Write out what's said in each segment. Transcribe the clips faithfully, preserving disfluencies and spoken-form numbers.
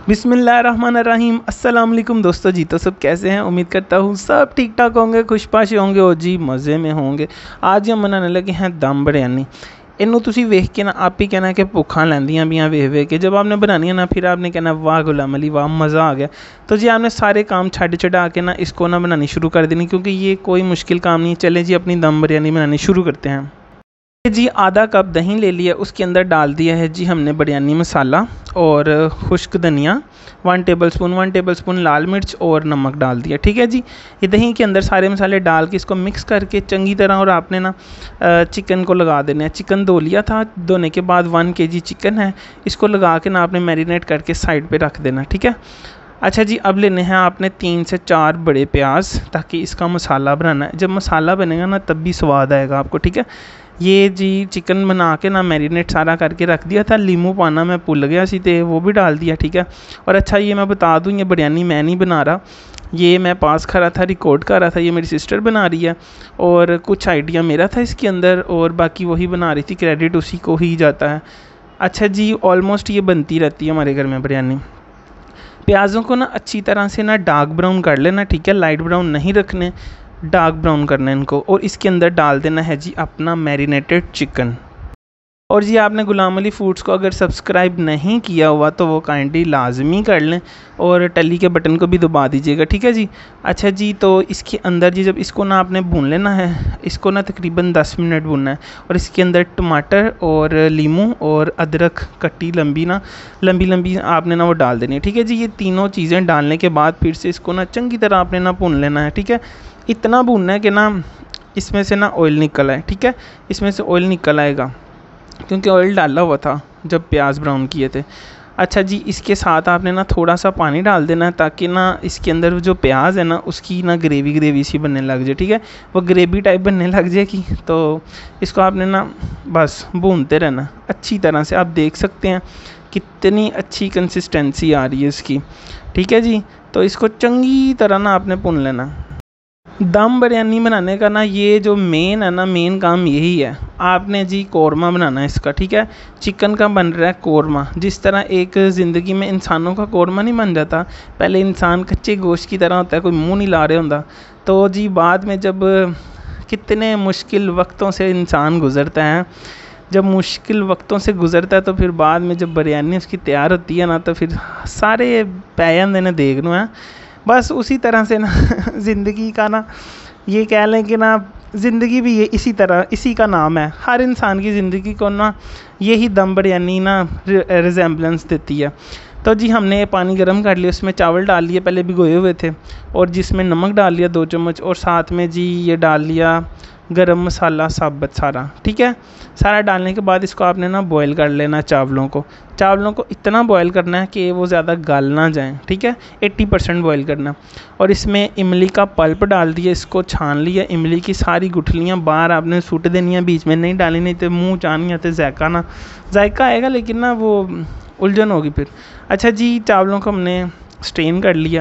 बिस्मिल्लाहिर्रहमानिर्रहीम। अस्सलाम वालेकुम दोस्तों जी, तो सब कैसे हैं? उम्मीद करता हूँ सब ठीक ठाक होंगे, खुशपाशी होंगे और जी मज़े में होंगे। आज हम बनाने लगे हैं दम बिरयानी। इनू तुसी वेख के ना आप ही कहना कि भुखा लैंदियां बियां वेख वेख के। जब आपने बनानी है ना फिर आपने कहना वाह गुलाम अली वाह मज़ा आ गया। तो जी आपने सारे काम छड़ छड़ा के ना इसको ना बनानी शुरू कर देनी, क्योंकि ये कोई मुश्किल काम नहीं। चले जी अपनी दम बिरयानी बनानी शुरू करते हैं। जी आधा कप दही ले लिया, उसके अंदर डाल दिया है जी हमने बिरयानी मसाला और खुश्क धनिया, one tablespoon one tablespoon लाल मिर्च और नमक डाल दिया। ठीक है जी, ये दही के अंदर सारे मसाले डाल के इसको मिक्स करके चंगी तरह, और आपने ना चिकन को लगा देना है। चिकन धो लिया था, धोने के बाद वन के जी चिकन है, इसको लगा के ना आपने मैरिनेट करके साइड पर रख देना। ठीक है। अच्छा जी, अब लेने हैं आपने तीन से चार बड़े प्याज, ताकि इसका मसाला बनाना है। जब मसाला बनेगा ना तब भी स्वाद आएगा आपको। ठीक है। ये जी चिकन बना के ना मैरिनेट सारा करके रख दिया था। लीमू पाना मैं भुल गया सी ते वो भी डाल दिया। ठीक है। और अच्छा ये मैं बता दूँ, ये बिरयानी मैं नहीं बना रहा, ये मैं पास कर रहा था, रिकॉर्ड कर रहा था, ये मेरी सिस्टर बना रही है और कुछ आइडिया मेरा था इसके अंदर और बाकी वही बना रही थी, क्रेडिट उसी को ही जाता है। अच्छा जी, ऑलमोस्ट ये बनती रहती है हमारे घर में बिरयानी। प्याज़ों को ना अच्छी तरह से ना डार्क ब्राउन कर लेना। ठीक है, लाइट ब्राउन नहीं रखने, डार्क ब्राउन करना है इनको। और इसके अंदर डाल देना है जी अपना मैरिनेटेड चिकन। और जी आपने गुलाम अली फूड्स को अगर सब्सक्राइब नहीं किया हुआ तो वो काइंडली लाजमी कर लें और टली के बटन को भी दबा दीजिएगा। ठीक है जी। अच्छा जी, तो इसके अंदर जी जब इसको ना आपने भून लेना है, इसको ना तकरीबन दस मिनट भूनना है। और इसके अंदर टमाटर और लीमू और अदरक कट्टी लंबी ना लंबी लंबी आपने ना वो डाल देनी है। ठीक है जी, ये तीनों चीज़ें डालने के बाद फिर से इसको ना चंगी तरह आपने ना भून लेना है। ठीक है, इतना भूनना है कि ना इसमें से ना ऑयल निकल आए। ठीक है, इसमें से ऑयल निकल आएगा क्योंकि ऑयल डाला हुआ था जब प्याज ब्राउन किए थे। अच्छा जी, इसके साथ आपने ना थोड़ा सा पानी डाल देना है, ताकि ना इसके अंदर जो प्याज है ना उसकी ना ग्रेवी ग्रेवी सी बनने लग जाए। ठीक है, वो ग्रेवी टाइप बनने लग जाएगी। तो इसको आपने ना बस भूनते रहना अच्छी तरह से। आप देख सकते हैं कितनी अच्छी कंसिस्टेंसी आ रही है इसकी। ठीक है जी, तो इसको चंगी तरह ना आपने भून लेना। दम बिरयानी बनाने का ना ये जो मेन है ना, मेन काम यही है। आपने जी कौरमा बनाना है इसका। ठीक है, चिकन का बन रहा है कौरमा। जिस तरह एक ज़िंदगी में इंसानों का कौरमा नहीं बन जाता, पहले इंसान कच्चे गोश्त की तरह होता है, कोई मुंह नहीं ला रहा होता। तो जी बाद में जब कितने मुश्किल वक्तों से इंसान गुज़रता है, जब मुश्किल वक्तों से गुज़रता है तो फिर बाद में जब बिरयानी उसकी तैयार होती है ना, तो फिर सारे पैन देने देख लो है। बस उसी तरह से ना ज़िंदगी का ना ये कह लें कि ना ज़िंदगी भी ये इसी तरह, इसी का नाम है। हर इंसान की ज़िंदगी को ना यही दम बिरयानी ना रिजेम्बलेंस देती है। तो जी हमने पानी गर्म कर लिया, उसमें चावल डाल लिए पहले भिगोए हुए थे, और जिसमें नमक डाल लिया दो चम्मच, और साथ में जी ये डाल लिया गरम मसाला साबुत सारा। ठीक है, सारा डालने के बाद इसको आपने ना बॉईल कर लेना चावलों को। चावलों को इतना बॉईल करना है कि वो ज़्यादा गल ना जाएं। ठीक है, अस्सी परसेंट बॉईल करना। और इसमें इमली का पल्प डाल दिया, इसको छान लिया। इमली की सारी गुठलियाँ बाहर आपने सूट देनी है, बीच में नहीं डाली, नहीं तो मुँह जान नहीं आते, जायका ना जायका आएगा लेकिन ना वो उलझन होगी फिर। अच्छा जी, चावलों को हमने स्ट्रेन कर लिया।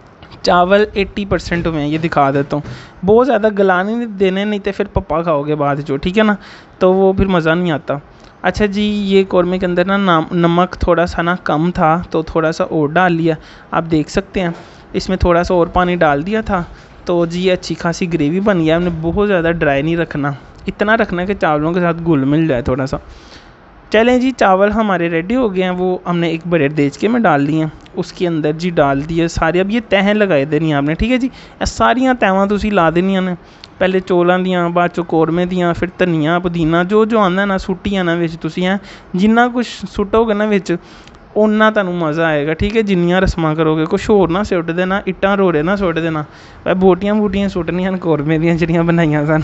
चावल अस्सी परसेंट हुए हैं, ये दिखा देता हूँ। बहुत ज़्यादा गलाने नहीं देने, नहीं तो फिर पप्पा खाओगे बाद जो। ठीक है ना, तो वो फिर मज़ा नहीं आता। अच्छा जी, ये कौरमे के अंदर ना नमक थोड़ा सा ना कम था, तो थोड़ा सा और डाल लिया। आप देख सकते हैं इसमें थोड़ा सा और पानी डाल दिया था। तो जी ये अच्छी खासी ग्रेवी बन गया। हमने बहुत ज़्यादा ड्राई नहीं रखना, इतना रखना कि चावलों के साथ घुल मिल जाए थोड़ा सा। चलें जी, चावल हमारे रेडी हो गए हैं। वो हमने एक बड़े देचके में डाल लिए हैं, उसके अंदर जी डाल दिए सारे। अब ये तहें लगाए देनी आपने। ठीक है जी, सारियां तहवां तुसी ला देनियां ने, पहले चौलों दियां, बाद चो कौरमे दियां, फिर धनिया पुदीना जो जो आंदा ना सुट्टी आना विच तुसी हैं। जिन्ना कुछ सुट्टोगे ना विच उन्ना तुहानूं मज़ा आएगा। ठीक है, जिन्नियां रस्मां करोगे, कुछ होर ना सुट देना, इट्टां रोड़े ना सुट देना, बोटियां बूटियां सुट्टनियां कौरमे दियां जिहड़ियां बनाइयां सन।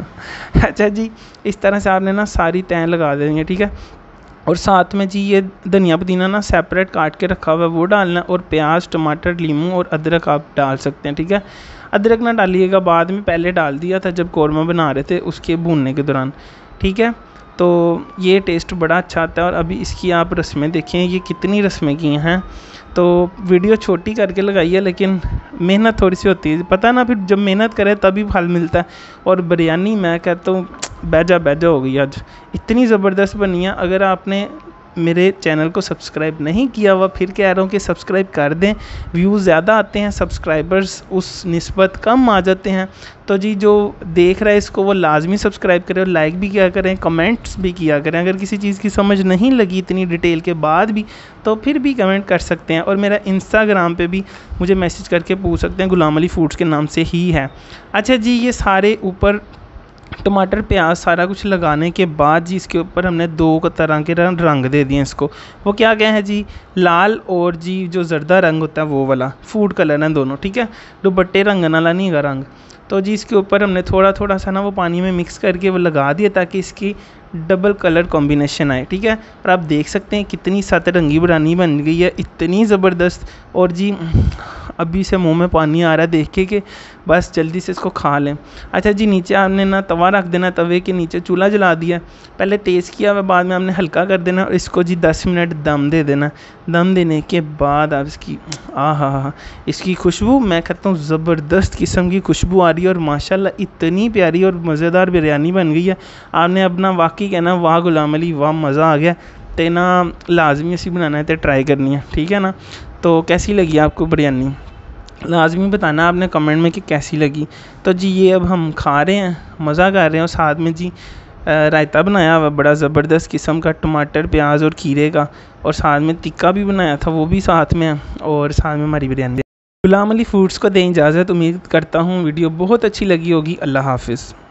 अच्छा जी, इस तरह से आपने ना सारी तह लगा देनी है। ठीक है, और साथ में जी ये धनिया पुदीना ना सेपरेट काट के रखा हुआ है वो डालना, और प्याज टमाटर लीमू और अदरक आप डाल सकते हैं। ठीक है, अदरक ना डालिएगा बाद में, पहले डाल दिया था जब कौरमा बना रहे थे उसके भूनने के दौरान। ठीक है, तो ये टेस्ट बड़ा अच्छा आता है। और अभी इसकी आप रस्में देखें, ये कितनी रस्में की हैं। तो वीडियो छोटी करके लगाई है, लेकिन मेहनत थोड़ी सी होती है, पता ना, फिर जब मेहनत करे तभी फल मिलता है। और बिरयानी मैं कहता हूँ बैजा बैजा हो गई आज, इतनी ज़बरदस्त बनी है। अगर आपने मेरे चैनल को सब्सक्राइब नहीं किया हुआ, फिर कह रहा हूँ कि सब्सक्राइब कर दें। व्यूज़ ज़्यादा आते हैं, सब्सक्राइबर्स उस निस्बत कम आ जाते हैं। तो जी जो देख रहा है इसको वो लाजमी सब्सक्राइब करें और लाइक भी किया करें, कमेंट्स भी किया करें। अगर किसी चीज़ की समझ नहीं लगी इतनी डिटेल के बाद भी तो फिर भी कमेंट कर सकते हैं। और मेरा इंस्टाग्राम पे भी मुझे मैसेज करके पूछ सकते हैं, गुलाम अली फूड्स के नाम से ही है। अच्छा जी, ये सारे ऊपर टमाटर प्याज सारा कुछ लगाने के बाद जी इसके ऊपर हमने दो तरह के रंग रंग दे दिए इसको। वो क्या क्या है जी, लाल और जी जो जर्दा रंग होता है वो वाला, फूड कलर है दोनों, ठीक है, दुपट्टे रंग वाला नहीं का रंग। तो जी इसके ऊपर हमने थोड़ा थोड़ा सा ना वो पानी में मिक्स करके वो लगा दिया ताकि इसकी डबल कलर कॉम्बिनेशन आए, ठीक है। और आप देख सकते हैं कितनी सतरंगी बिरयानी बन गई है, इतनी ज़बरदस्त। और जी अभी से मुंह में पानी आ रहा है देख के कि बस जल्दी से इसको खा लें। अच्छा जी, नीचे आपने ना तवा रख देना, तवे के नीचे चूल्हा जला दिया, पहले तेज़ किया हुआ, बाद में आपने हल्का कर देना और इसको जी दस मिनट दम दे देना। दम देने के बाद आप इसकी आ हा हा इसकी खुशबू, मैं कहता हूँ ज़बरदस्त किस्म की खुशबू आ रही है और माशाल्लाह इतनी प्यारी और मज़ेदार बिरयानी बन गई है। आपने अपना वाकई कहना वाह गुलाम अली वाह, मज़ा आ गया। तो ना लाजमी ऐसी बनाना है तो ट्राई करनी है, ठीक है ना। तो कैसी लगी आपको बिरयानी लाजमी बताना आपने कमेंट में कि कैसी लगी। तो जी ये अब हम खा रहे हैं, मज़ा कर रहे हैं। और साथ में जी रायता बनाया हुआ बड़ा ज़बरदस्त किस्म का, टमाटर प्याज और खीरे का, और साथ में टिक्का भी बनाया था वो भी साथ में है, और साथ में हमारी बिरयानी। गुलाम अली फूड्स को दें इजाज़त। उम्मीद करता हूँ वीडियो बहुत अच्छी लगी होगी। अल्लाह हाफ़िज़।